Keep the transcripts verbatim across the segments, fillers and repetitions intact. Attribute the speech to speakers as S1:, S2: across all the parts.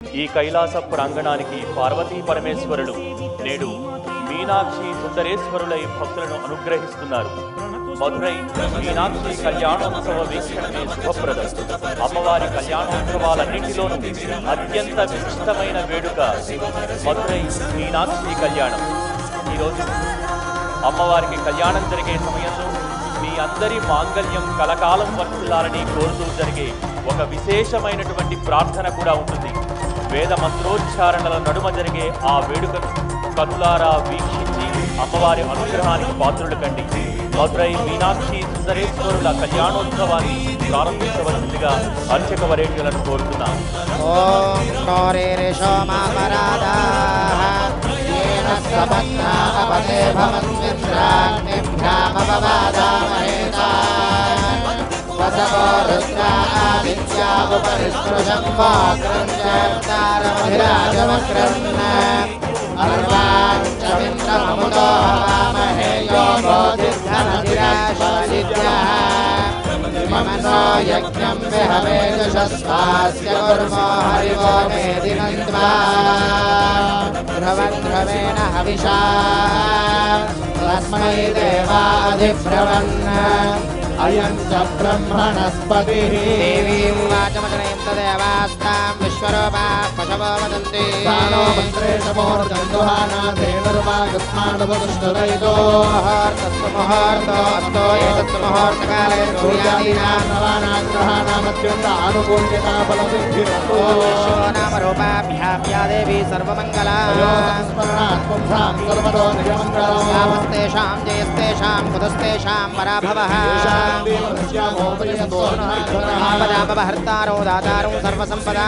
S1: ఈ కైలాస ప్రాంగణానికి పార్వతీ పరమేశ్వరులు నేడు మీనాక్షి సుందరేశ్వరులై భక్తులను అనుగ్రహిస్తున్నారు. మధురై మీనాక్షి కళ్యాణోత్సవ వీక్షణమే శుభప్రదం. అమ్మవారి కళ్యాణోత్సవాలన్నింటిలోనూ అత్యంత విశిష్టమైన వేడుక మధురై మీనాక్షి కళ్యాణం. ఈరోజు అమ్మవారికి కళ్యాణం జరిగే సమయంలో మీ అందరి మాంగళ్యం కలకాలం వర్తిల్లాలని కోరుతూ జరిగే ఒక విశేషమైనటువంటి ప్రార్థన కూడా ఉంటుంది. వేద మంత్రోచ్చారణల నడుమ జరిగే ఆ వేడుకను కనులారా వీక్షించి అమ్మవారి అనుగ్రహానికి పాత్రులు కండి. మధురై మీనాక్షి సుందరేశ్వరుల కళ్యాణోత్సవాన్ని ప్రారంభించవలసిందిగా అర్చక వరేణ్యులను కోరుతున్నాం.
S2: యజ్ఞం విహవేదశస్వాస్య కుర్మో హరివో మేదినంత్వా ధ్రువన్ హవిషా తస్మై దేవాధిబ్రవన్ అయం చ బ్రహ్మణస్పతిః దేవీం వాచమజనయం తదేవాస్తాం విశ్వరూపాః పశవో వదంతి ప్రాణో మంత్రేషమోర్దందుహానాథేనుర్వాగస్మానుపదుష్టదైతో ముహూర్తస్సు ముహూర్తో అస్తో ఏతస్సు ముహూర్తకాలే సూర్యాదీనాం నవానాగ్రహానామత్యంత ఆనుకూల్యతా ఫలసిద్ధిరస్తో నామ రూపాభ్యాం యా దేవీ సర్వమంగళా స్మరణాత్మభ్రాం సర్వదో నిజమంగళం యావస్తేషాం జయస్తేషాం కుతస్తేషాం పరాభవః ఆపదాపహర్తారో దాతారో సర్వసంపదా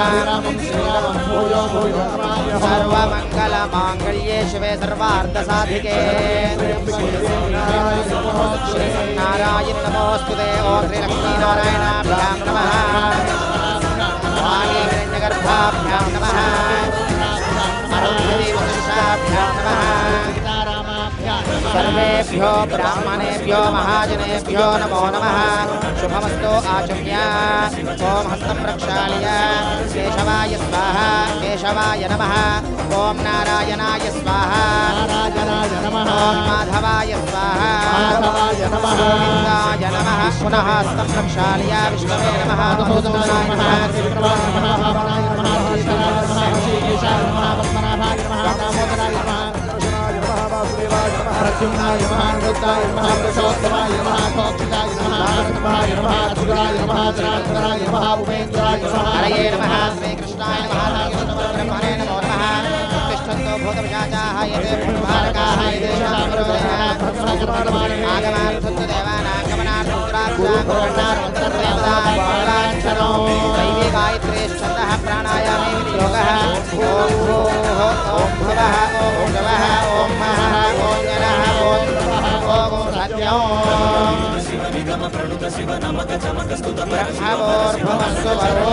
S2: సర్వమంగళ మాంగళ్యే శివే సర్వార్థసాధికే శ్రీనారాయణ నమోస్తుతే. ఓం శ్రీ లక్ష్మీనారాయణాభ్యాం నమః. హిరణ్యగర్భాభ్యాం నమః. అరుంధతీవృషాభ్యాం నమః. सर्वेभ्यो ब्राह्मणेभ्यो महाजनेभ्यो नमो नमः. शुभमस्तु आचम्य. ओम हस्तं प्रक्षाल्य केशवाय स्वाहा केशवाय नमः. ओम नारायणाय स्वाहा नारायणाय नमः. ओम माधवाय स्वाहा माधवाय नमः. गोविन्दाय नमः. पुनः हस्तं प्रक्षाल्य विष्णवे नमः. मधुसूदनाय नमः. त्रिविक्रमाय नमः. भावनाय नमः. श्रीकेशाय नमः. श्रीकेशाय नमः. पद्मनाभाय नमः. दामोदराय नमः. प्रद्युम्नाय नमः. निरुद्धाय नमः. पुरुषोत्तमाय नमः. कौक्षिकाय नमः. नारदमहाय नमः. अच्युताय नमः. जनार्दनाय नमः. उपेन्द्राय नमः. हरये नमः. श्रीकृष्णाय नमः. ब्रह्मणे नमो नमः. उत्तिष्ठन्तो भूतपिशाचाः ये भारकाः येषां विरोधेन आगमार्थन्तु देवानां गमनार्थुत्राक्षाक्षरो दैवी गायत्री छन्दः प्राणायामे विनियोगः. ॐ भूः ॐ भुवः ॐ भुवः ॐ महः ॐ जनः ॐ ॐ सत्यं ब्रह्मवोर्भुवस्सु वरो.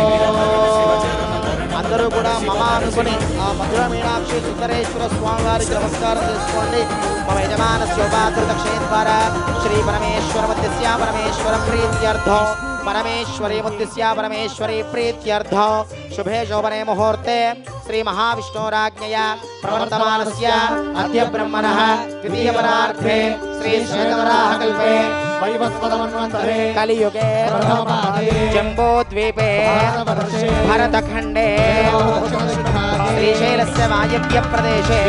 S2: అందరూ కూడా మమ అనుకుని ఆ మధుర మీనాక్షి సుందరేశ్వర స్వామి వారికి నమస్కారం చేసుకోండి. మమ యజమానస్య ఉపాధృతక్షయ ద్వారా శ్రీ పరమేశ్వర ముద్దిశ్య పరమేశ్వర ప్రీత్యర్థం परमेश्वरी मुद्दिश्या परमेश्वरी प्रीत्यर्थ शुभे शोभने मुहूर्ते श्री महाविष्णुराज्ञया प्रवर्तमानस्य अद्य ब्रह्मणः द्वितीयपरार्थे श्री श्वेतवराहकल्पे वैवस्वतमन्वन्तरे कलियुगे जम्बूद्वीपे भरतखण्डे श्रीशैलस्य वायव्यप्रदेशे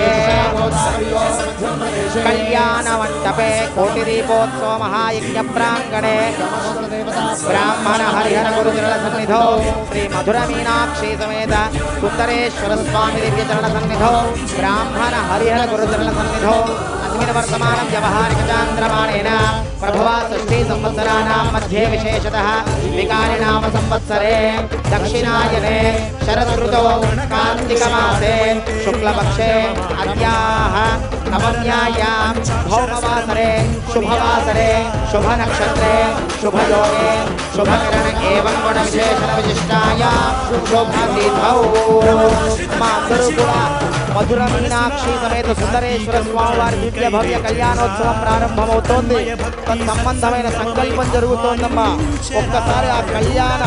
S2: कल्याणमण्डपे कोटिदीपोत्सव महायज्ञप्राङ्गणे ब्राह्मण हरिहर गुरुचरण सन्निधौ श्री मधुर मीनाक्षी समेत सुंदरेश्वर स्वामी दिव्य चरण सन्निधौ ब्राह्मण हरिहर गुरुचरण सन्निधौ अस्मिन् वर्तमानं व्यवहारिक चान्द्रमाणेन प्रभवा षष्ठी संवत्सराणां मध्ये विशेषतः विकारिनाम संवत्सरे दक्षिणायने शरदृतौ कार्तिकमासे शुक्लपक्षे अद्याः नवम्यायां भौमवासरे शुभवासरे शुभनक्षत्रे शुभयोगे शुभकरण एवं गुणविशेषण विशिष्टायां शुभतिथौ मधुर मीनाक्षी समेत सुंदरेश्वर स्वामी वारी दिव्य भव्य कल्याणोत्सव प्रारंभमవుతోంది. తత్సంబంధమైన సంకల్పం జరుగుతోందమ్మా. ఒక్కసారి ఆ కళ్యాణ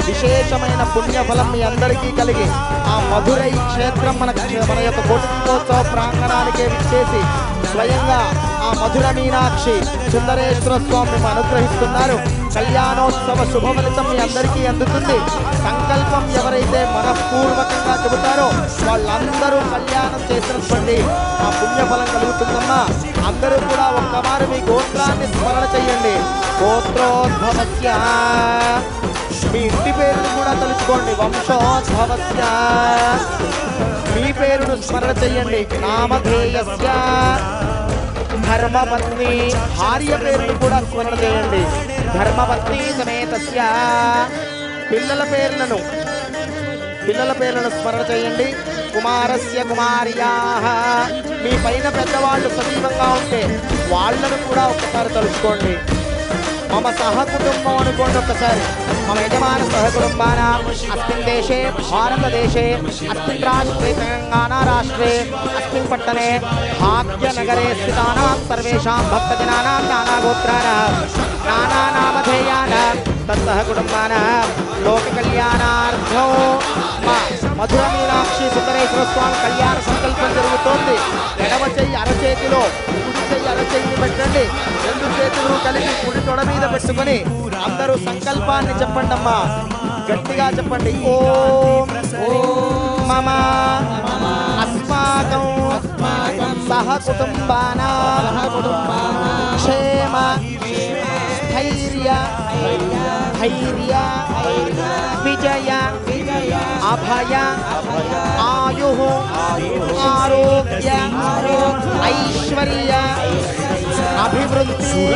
S2: విశేషమైన పుణ్యఫలం మీ అందరికీ కలిగి ఆ మధురై క్షేత్రం మన మన యొక్క కోటి దీపోత్సవ ప్రాంగణానికే విచ్చేసి స్వయంగా ఆ మధుర మీనాక్షి సుందరేశ్వర స్వామి అనుగ్రహిస్తున్నారు. కళ్యాణోత్సవ శుభఫలితం మీ అందరికీ అందుతుంది. సంకల్పం ఎవరైతే మనపూర్వకంగా చెబుతారో వాళ్ళందరూ కళ్యాణం చేసినటువంటి ఆ పుణ్యఫలం కలుగుతుందమ్మా. అందరూ కూడా ఒక్కమారు మీ గోత్రాన్ని స్మరణ చెయ్యండి. గోత్రోద్భవస్య మీ ఇంటి పేరును కూడా తలుచుకోండి. వంశోద్భవస్య మీ పేరును స్మరణ చెయ్యండి. నామధేయస్య ధర్మపత్ని భార్య పేరును కూడా స్మరణ చేయండి. ధర్మపత్ని సమేతస్య పిల్లల పేర్లను పిల్లల పేర్లను స్మరణ చేయండి. కుమారస్య కుమార్యాః మీ పైన పెద్దవాళ్ళు సజీవంగా ఉంటే వాళ్ళను కూడా ఒకసారి తలుచుకోండి. మమ సహకుటుంబం అనుకోండి ఒకసారి. మమ యజమాన సహకుటుంబాన అస్మిన్ దేశే భారతదేశే అస్మిన్ రాష్ట్రే తెలంగాణ రాష్ట్రే అస్మిన్ పట్టణే భాగ్యనగరే స్థితానాం సర్వేషాం భక్తజనానాం నానాగోత్రానాం నానానామధేయానాం తత్సహకుటుంబానాం లోక కళ్యాణార్థం మా మధుర మీనాక్షి సుందరేశ్వర స్వామి కళ్యాణ సంకల్పం జరుగుతోంది. ఎడమ చెయ్యి అరచేతిలో, కుడి చెయ్యి అరచేతిని పెట్టండి. రెండు చేతులు కలిపి కుడి తొడ మీద పెట్టుకొని అందరూ సంకల్పాన్ని చెప్పండి అమ్మా. గట్టిగా చెప్పండి. ఓం మమ అస్మాకం సహ కుటుంబానాం క్షేమ స్థైర్య ధైర్య విజయ అభయ ఆయు ఆరోగ్య ఐశ్వర్య అభివృద్ధి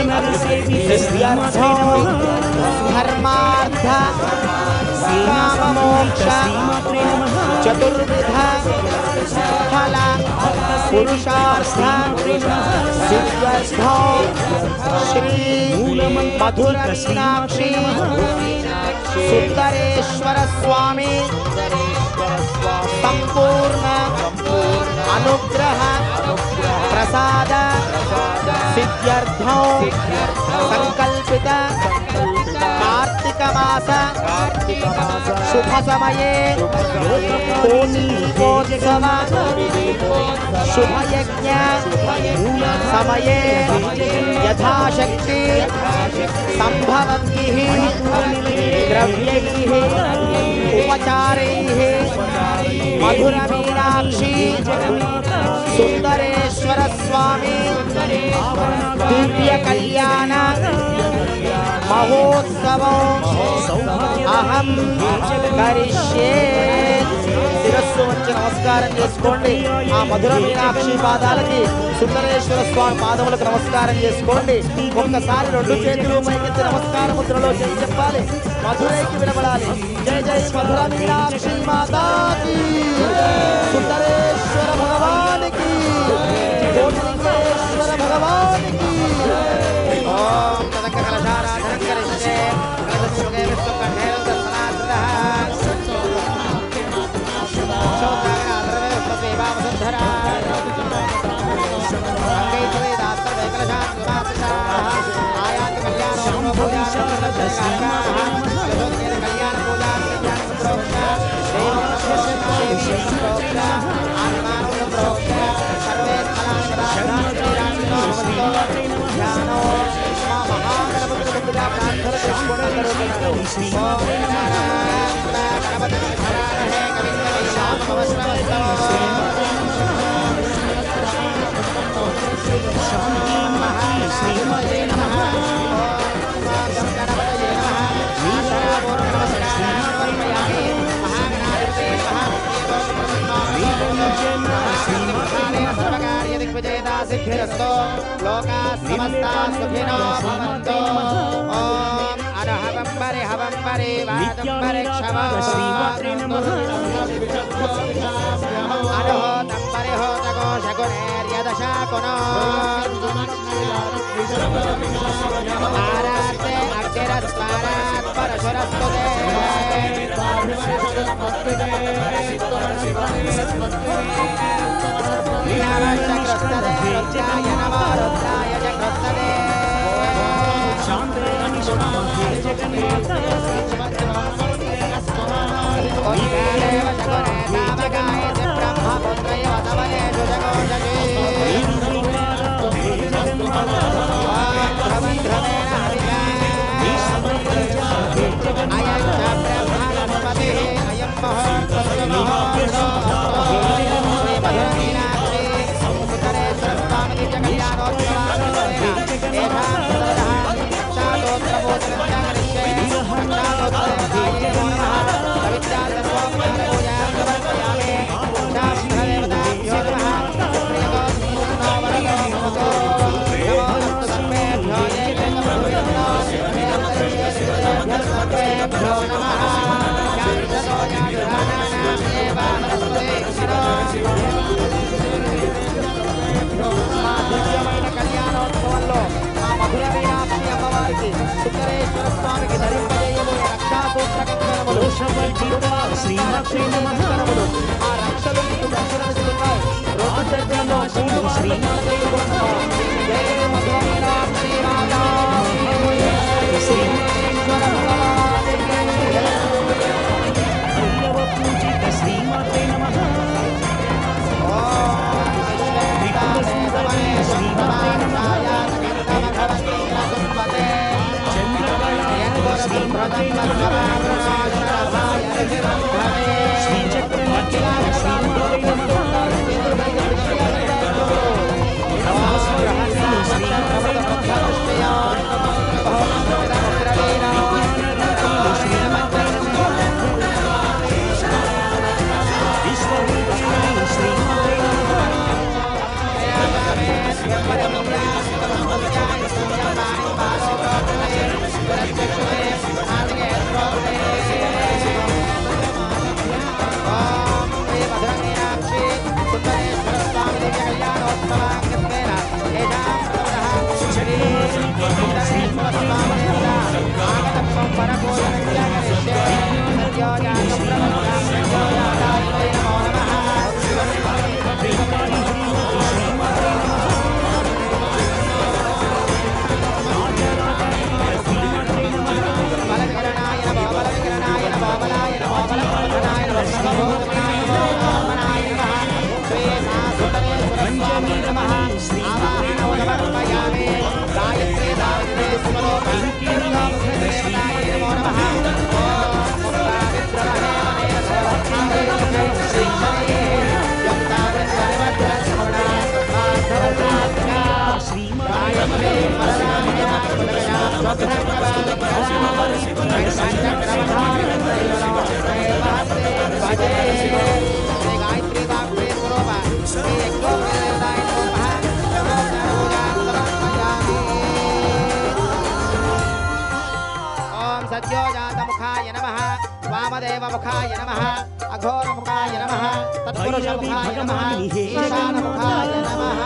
S2: ధర్మార్థ కామమోక్ష చతుర్విధ ఫల పురుషార్థ సిద్ధ్యర్థో శ్రీ మధుర మీనాక్షి సుందరేశ్వర స్వామి సంపూర్ణ అనుగ్రహ ప్రసాద సిద్ధ్యర్థం సంకల్పిత కార్తీక మాస శుభ సమయే కోటి దీపోత్సవ శుభయజ్ఞ సమయే యథాశక్తి సంభవద్భిః ద్రవ్యైః ఉపచారైః మధుర మీనాక్షి సుందరేశ్వర స్వామి దివ్య కళ్యాణ మహోత్సవం అహం కరిష్యే. శిరస్సు వచ్చి నమస్కారం చేసుకోండి. ఆ మధుర మీనాక్షి పాదాలకి సుందరేశ్వర స్వామి పాదములకు నమస్కారం చేసుకోండి. ఒక్కసారి రెండు చేతులు పైకెత్తి నమస్కార ముద్రలో చేసి చెప్పాలి. మధురైకి వినబడాలి. జై జై మధుర మీనాక్షి మాతాకి, సుందరేశ్వర భగవానికి, కోటిలింగేశ్వర భగవానికి. ఓం తదంక కలశారాధనం కరిష్యే. కలశముఖే విష్ణుకంఠేన దర్శనార్థః లోకా సమస్తా సుఖినో భవంతు. ఓం అర్హవం పరి హవం పరి వాదం పరిక్షవ అర్హోతం పరిహోతకోశకునేర్యదశాకునో ఆరాతే అక్షరస్మారాత్ పరశురస్తుతే నమశ్చక్రస్తదే రుద్రాయ నమో రుద్రాయ చక్రస్తదే శాంతే
S3: శ్రీమాత్రే నమః ఆ రక్షలు దర్శనమిస్తున్నాయి రెండు చక్రంలో శ్రీమాత్రే పూజిత శ్రీమాత్రే నమః శ్రీమాత్రే నమః శ్రీమాత్రే
S2: सद्योजातमुखाय नमः वामदेवमुखाय नमः अघोरमुखाय नमः तत्पुरुषमुखाय नमः ईशानमुखाय नमः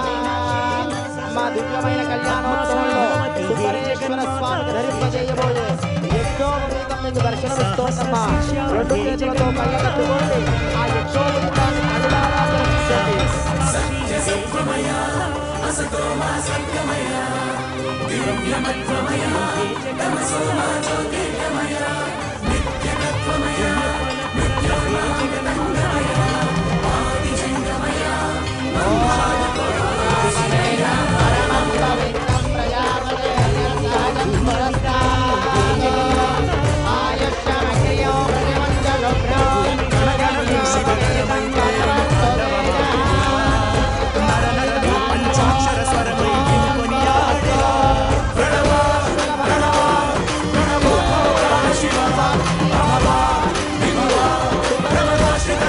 S2: अम्मा దివ్యమైన కళ్యాణోత్సవంలో సుబ్బరేశ్వర స్వామికి ధరింపజేయబోయే యజ్ఞోపవీతం మీకు దర్శనమిస్తోందమ్మా. రెండు చేతులతో పైకి ఎత్తుకోండి. ఆ యజ్ఞోపవీతాన్ని అనుదానాలు
S3: శ్రీమాత్రే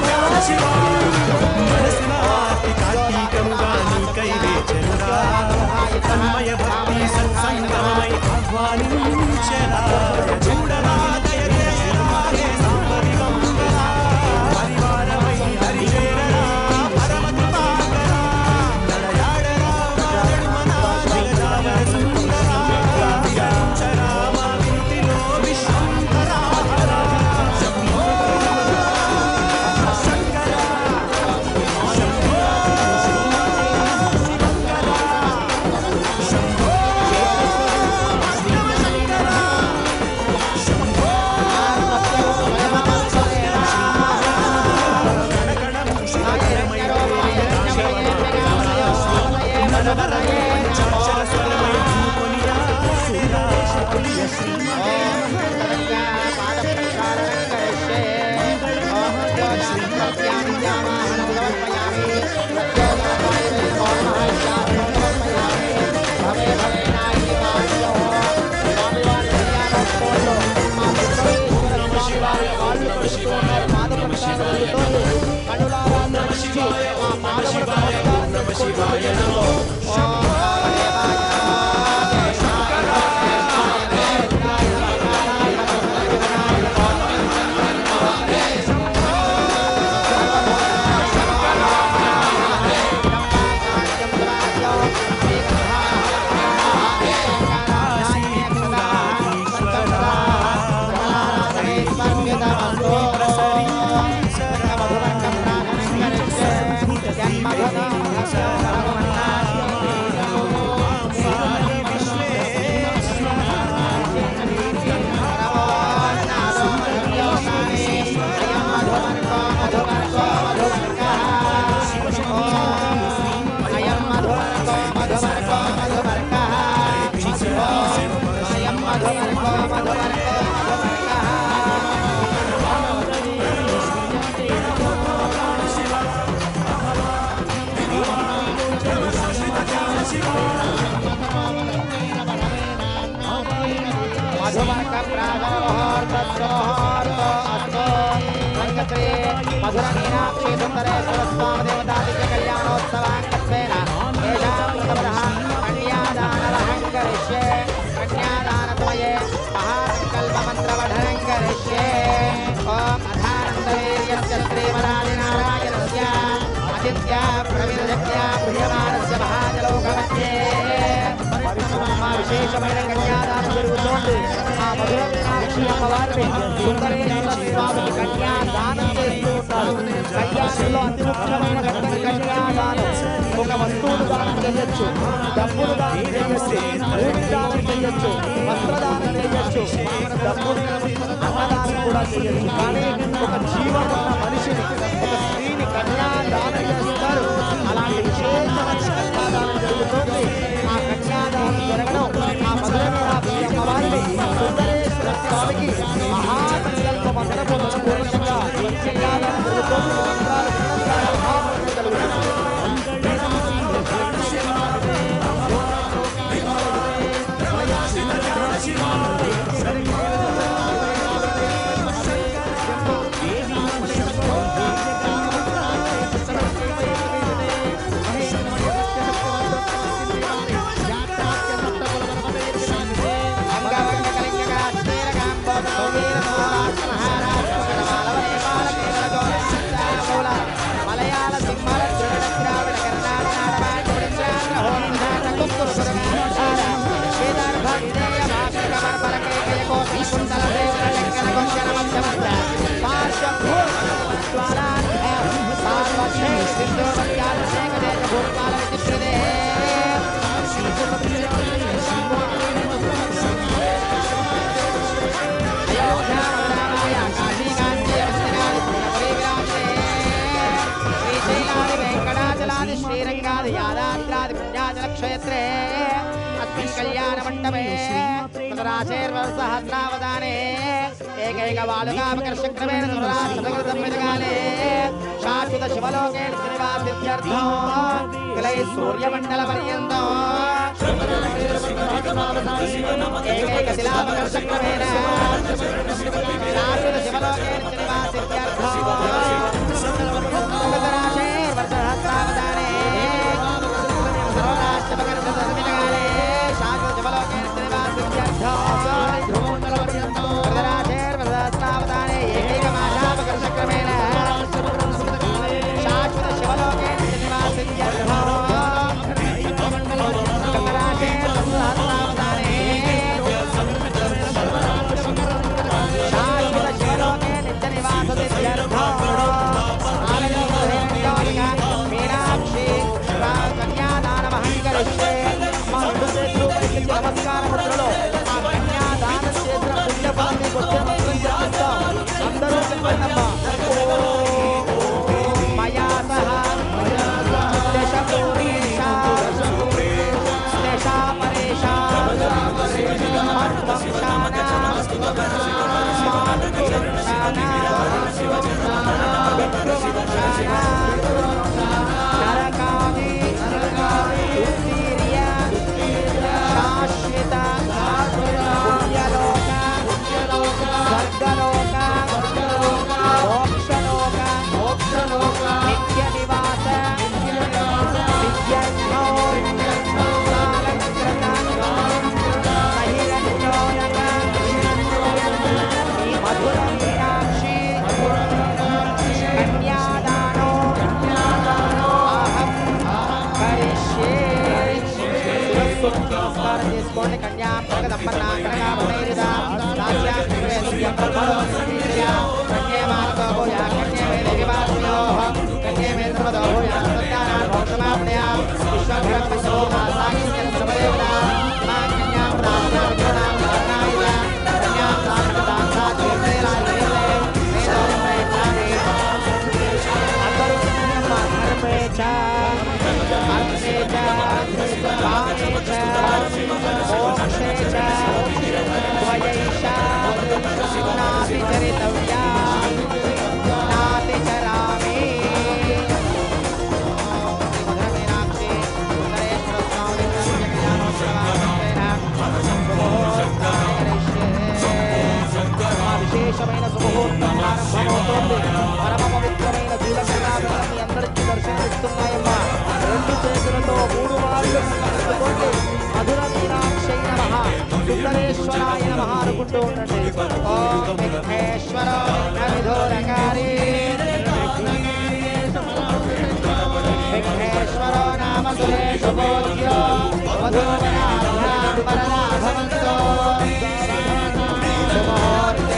S2: మధుర మీనాక్షి సుందరేశ్వర స్వామి దేవతాదిక కళ్యాణోత్సవాంగత్వేన ఏషాం ప్రథమతః కన్యాదానవహం కరిష్యే కన్యాదానతమయే మహాసంకల్పమంత్రవఢనం కరిష్యే ఓం అథానందవీర్యస్య శ్రీమదాదినారాయణస్య అదిత్య ప్రవిరజక్య ప్రియమానస్య మహాజలోకమధ్యే మా విశేషమైన కన్యాదానం జరుగుతోంది. ఆ మధుర మీనాక్షి అమ్మవారిని సుందరేశ్వర స్వామికి కన్యాదానం చేస్తూ ఉంటారు. కళ్యాణంలో అతి ముఖ్యమైన ఘట్టం కన్యాదానం. ఒక వస్తువును దానం చేయొచ్చు, డబ్బును దానం చేయొచ్చు, భూమి దానం చేయొచ్చు, వస్త్రదానం చేయొచ్చు, డబ్బుని అన్నదానం కూడా చేయొచ్చు. కానీ ఒక జీవం ఉన్న మనిషిని, ఒక స్త్రీని కన్యాదానం చేస్తారు. అలాంటి విశేషమైన కన్యాదానం జరుగుతుంది. ఆ కన్యాదానం జరగడం ఆ మధుర మీనాక్షి అమ్మవారిని సుందరేశ్వర స్వామికి మహాసంకల్ప మంత్రము పూర్వకంగా కన్యాదానం జరుగుతుంది. మంత్రాలు విన్నంత మహాపుణ్యం కలుగుతుంది. మలయాళ సింహల ద్రవిడ ద్రావిడ కర్ణాటక నాడవాడి ఒడిశా హోంధార కుక్కురు సురగాధార వేదార్భ విజయ భాషక పరపరకే కయకోటి కుండల దేవర లంకన గొంజన మధ్యమంత్ర పార్శ్వభూ స్వరాధ్య సార్వక్షే సిద్ధోపత్యాభిషేక దేశ భూపాల విచిత్రదే అయోధ్యాయ కాశీ కాంచీ శ్రీశైలాది వెంకటాచలాది శ్రీరంగాది యాదాద్రాది పుణ్యాచల క్షేత్రే అస్మిన్ కళ్యాణ మండపే సహస్రావధానే ఏకైక బాలుకాపకర్షక్రమేణ సంవత్సరకాలే శాశ్వత శివలోకే శ్రీనివాసిత్యర్థం కలై సూర్యమండల పర్యంతం ఏకైక శిలాపకర్షక్రమేణ శాశ్వత శివలోకే శ్రీనివాసిత్యర్థం సహస్రావధానే సర్వరాష్ట్రపకర్షకాలే శాశ్వత శివలోకే శ్రీనివాసిత్యర్థం సహస్రావధానే ఏకైక మాషాపకర్షక్రమేణ శాశ్వత శివలోకే శ్రీనివాసిత్యర్థం సహస్రావధానే శాశ్వత శివలోకే నిత్య నివాసతిత్యర్థం మీనాక్షి కన్యాదానమహం కరిష్యే మా రెండు చేతులు ఎత్తి నమస్కార ముద్రలో ఆ కన్యాదానం చేసిన పుణ్యఫలం మీకు వచ్చే మంత్రం చెప్తాం. అందరూ చెప్పండమ్మా. మయా సహ దశ పూరీషా దశా పరేషా మద్వంశానా మాతృవంశానా పితృవంశానా నరకాది ఉత్తీర్య శాశ్వత పుణ్యలోక స్వర్గలోక మోక్షలోక నిత్య నివాస విద్యర్థో కాలకృత సహిరంజోనక ఈ మధుర మీనాక్షి కన్యాదానో అహం కరిష్యే. నమస్కారం చేసుకోండి. కన్యా ప్రగదమ్మన్నాకరగా కన్యే మాతో భూయా కన్యే మే దేవి వాస్యో కన్యే మే సర్వదో భూయా సంతానాన్ భోక్షమాప్నయా విశ్వభ్రహ్మసో మాసాగిన్యం సర్వదేవతా మా కన్యా ప్రార్థనా విజోనాం ప్రార్థనాయ కన్యా ప్రార్థనా సాధ్యేలాయే వేదో ప్రయత్నాని అందరూ అర్పేచ అర్పేచ పానేచ మోక్షేచ త్వయైషా నాపి చరితవ్యా చేసుకుంటూ ఉండండి. ఓం విఘ్నేశ్వర విఘ్నవిధూరకారి విఘ్నేశ్వరో నామ సురేషు భోజ్యో వధూవరాభ్యాం వరదా భవంతో శుభముహూర్తే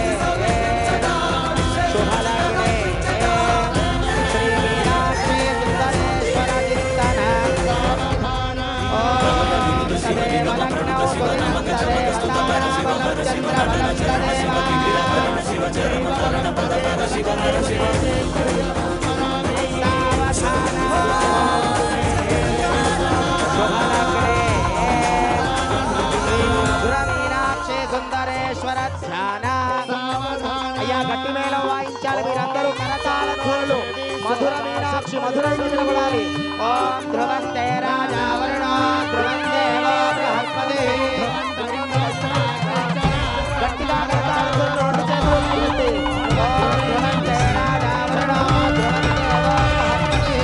S2: శుభలగ్నే శ్రీ మీనాక్షి సుందరేశ్వర చింతన ఓం తదేవ లగ్నౌ సుదినం తదేవ తారాబలం చంద్రబలం తదేవ సుందరేశ్వర ధ్యాన అయ్యా గట్టి మేళం వాయించాలి మీరందరూ కరతాళ ధ్వనులు మధుర మీనాక్షి మధురంగా నిలబడాలి ఓం ధ్రువంతే రాజా వరుణో ధ్రువంతే బృహస్పతి గట్టిగా కరతాళ ధ్వనులు రెండు చేతులు పైకెత్తి ఓం ధ్రువంతే రాజా వరుణో ధ్రువంతే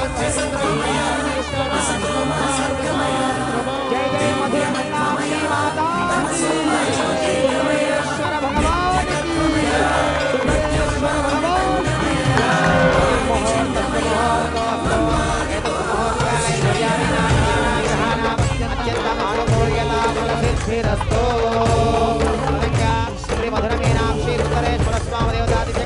S2: జయ జయ మధుర మీనాక్షి మాతా సుందరేశ్వర భగవాన్ సుందరేశ్వర భగవాన్ శ్రీ మధుర మీనాక్షి సుందరేశ్వర స్వామి దేవతాదిత్య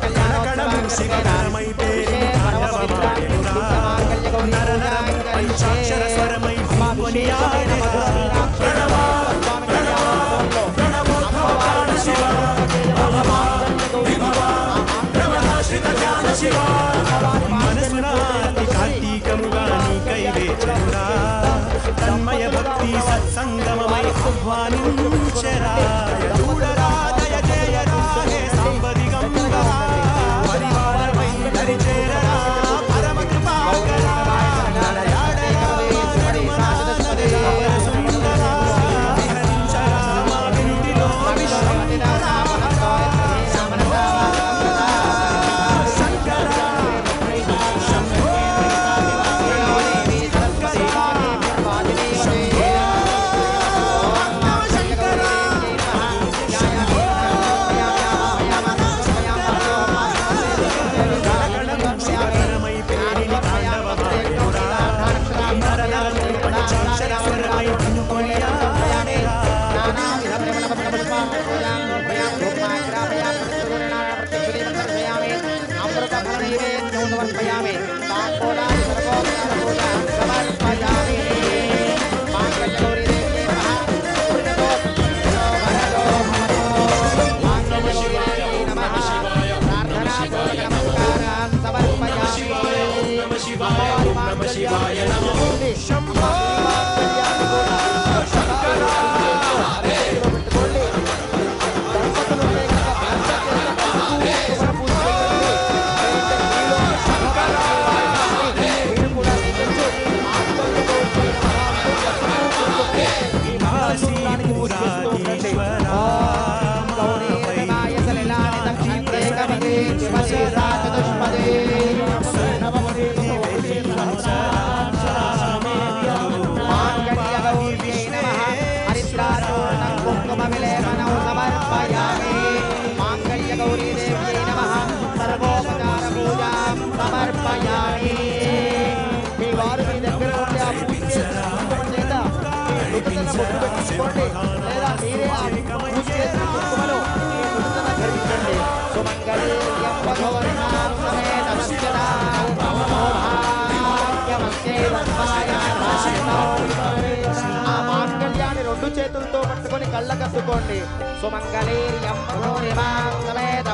S4: తన్మయ భక్తి సత్సంగమమై ఆహ్వానించరాయ చూడరాజయ జయ రాహే సాంబదిగంబరా పరివారమై దరిచేరరా పరమ కృపాకరా నడయాడయా ధర్మనాథదే సుందరా విహరించరా మా వినుతిలో విశ్వంతరా లేదా మీరే పూజ చేసిన కుంకుమలో ధరించండి. ఆ మాంగళ్యాన్ని రెండు చేతులతో పట్టుకొని కళ్ళ కట్టుకోండి. సుమంగళీర్యం సమేత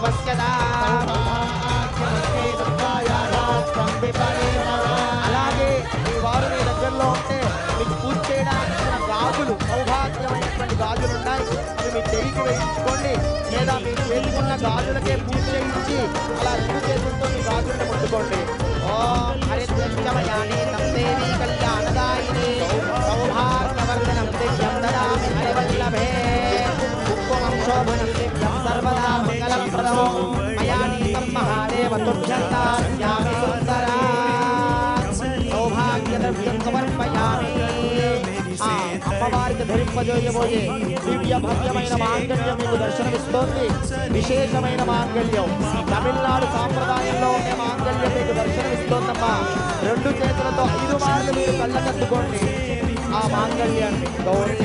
S4: అలాగే మీ వారు మీ దగ్గరలో ఉంటే మీకు పూజ చేయడానికి గాజులు సౌభాగ్యమైనటువంటి గాజులు ఉన్నాయి. అవి మీ చెయ్యికి వేయించుకోండి. లేదా మీ చేతుకున్న గాజులకే పూజ చేయించి అలా రెండు చేతులతో మీ గాజులను ముట్టుకోండి. ఓం హరిద్రమయాని తందేవి కళ్యాణదాయిని సౌభాగ్యవర్ధనం దివ్యం దదామి హరివల్లభే కుంకుమం శోభనం దివ్యం సర్వదా మంగళప్రదమో మయా నీతం మహాదేవ తుభ్యంతాస్యామి సుందరా సౌభాగ్యద్రవ్యం సమర్పయామి. అమ్మవారికి వారికి ధరింపజేయబోయే దివ్య భవ్యమైన మాంగళ్యం మీకు దర్శనమిస్తోంది. విశేషమైన మాంగళ్యం, తమిళనాడు సాంప్రదాయంలో ఉండే మాంగళ్యం మీకు దర్శనమిస్తోందమ్మా. రెండు చేతులతో ఐదు మార్లు మీరు కళ్ళకద్దుకోండి ఆ మాంగళ్యాన్ని. Gauri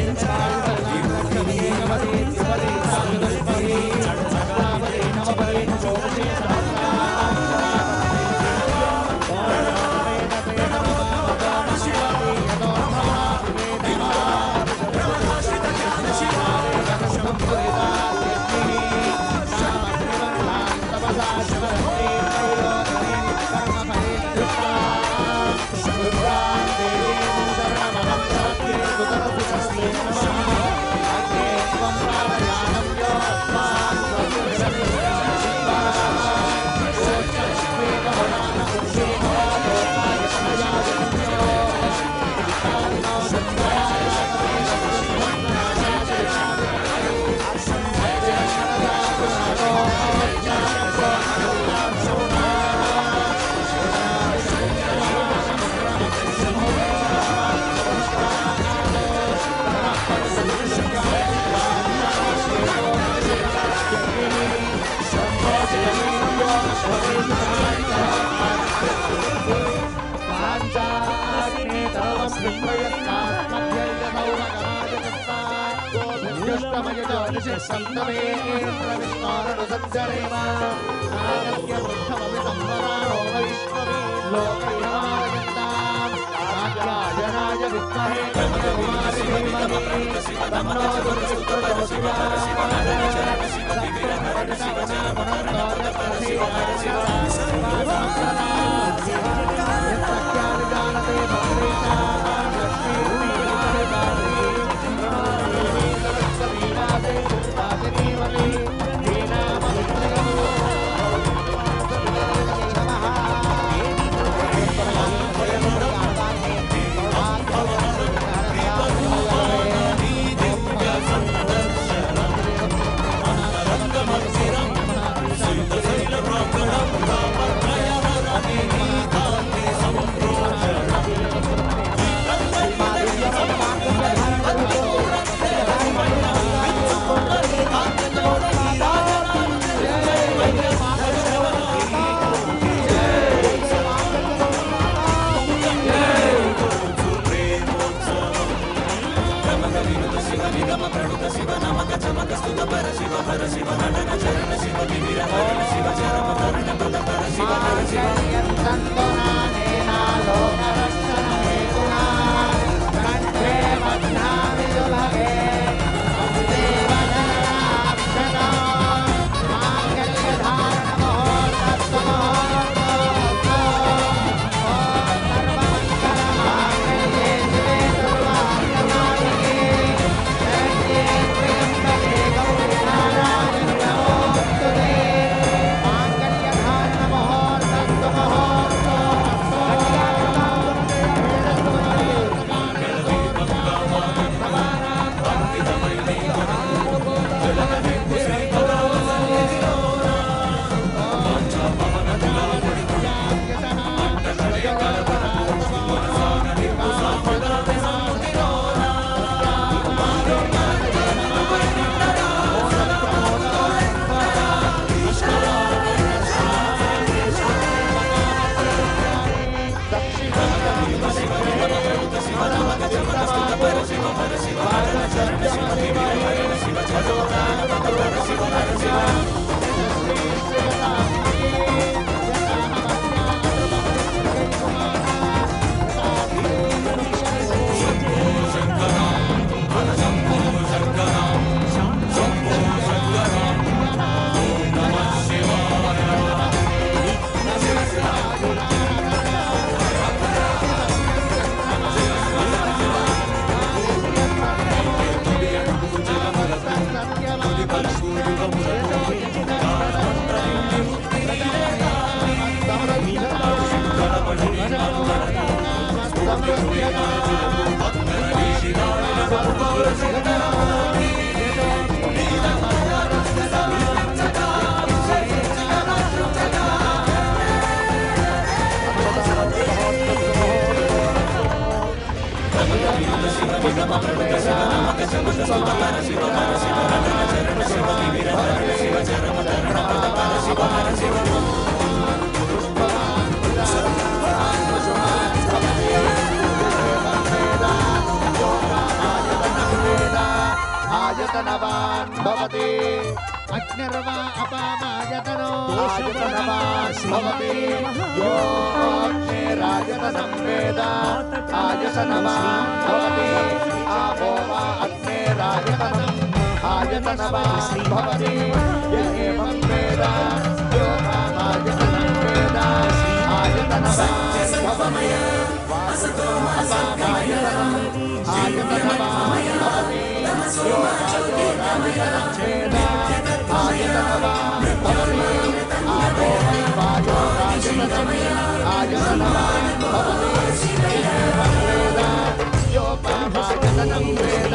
S4: Thank you. आयतनवान् भवति
S2: अग्निर्वा अपामायतनो
S4: आयतनवान् भवति यो अग्निरायतनं वेद आयतनवान् भवति आपो वा अग्निरायतनम् आयतनवान् भवति य एवं वेद यो आयतनं वेद आयतनवान् भवति वासतो अपामायतनम् आयतनवान् भवति यो आयतनं वेद आयतनवान् भवति आपो वायो आयतनम् आयतनवान् भवति एवं वेद यो आयतनं वेद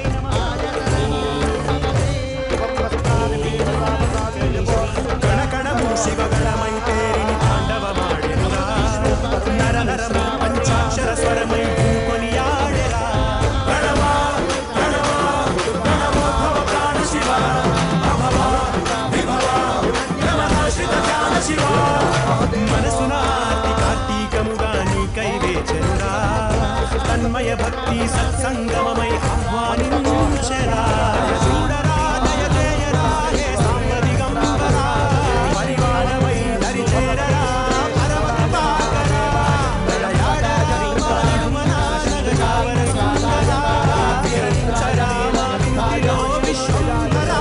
S5: ಕಣಕಣಮು ಶಿವಗಳ ಮೈತೇರಿನಿ ತಾಂಡವ ಮಾಡಿರುಗ ನರ ನರಮ ಪಂಚಾಕ್ಷರ ಸ್ವರಮೈ ಕೊನಿಯಾಡೆರ ಪ್ರಣವ ಪ್ರಣವ ಪ್ರಣವೋದ್ಭವ ಪ್ರಾಣ ಶಿವ ಅಭವ ವಿಭವ ನಮಃಶ್ರಿತ ಧ್ಯಾನ ಶಿವ మనసున ఆర్తి కార్తీకముగాని కైవేచనురా తన్మయ భక్తి సత్సంగమమై ఆహ్వానించెరా చూడరా దయచేయరా హే సాంబ దిగంబరా పరివారమై దరి చేరరా పరమ కృపాకరా దయాడరా నడుమనా నగజావర సుందరా విహరించరా మా విందిలో విశ్వంభరా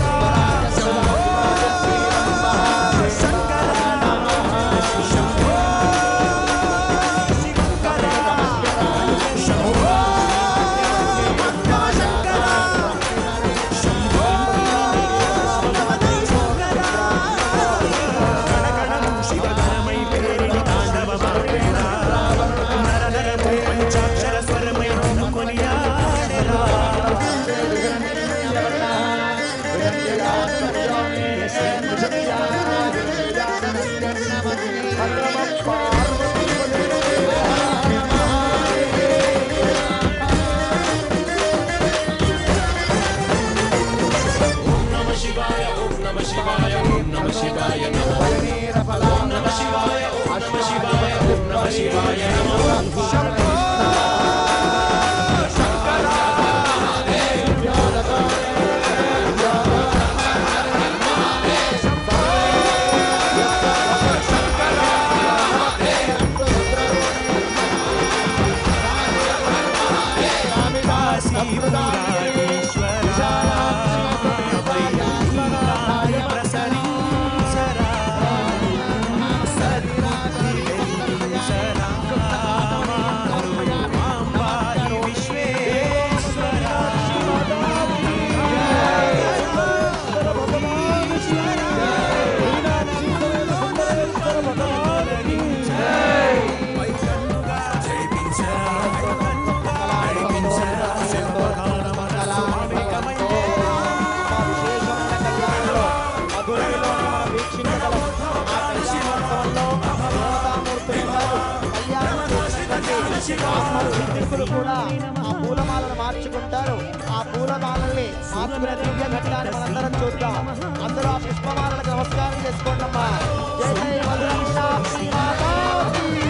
S5: పంచాక్షర స్వరమై కొనియాడెరా
S4: సిద్ధికులు కూడా ఆ పూలమాలను మార్చుకుంటారు. ఆ పూలమాలని మార్చుకునే దివ్య ఘట్టాన్ని మనందరం చూద్దాం. అందరూ ఆ పుష్పమాలకు నమస్కారం చేసుకోండి అమ్మా. జై జై మధుర మీనాక్షి మాతాకి.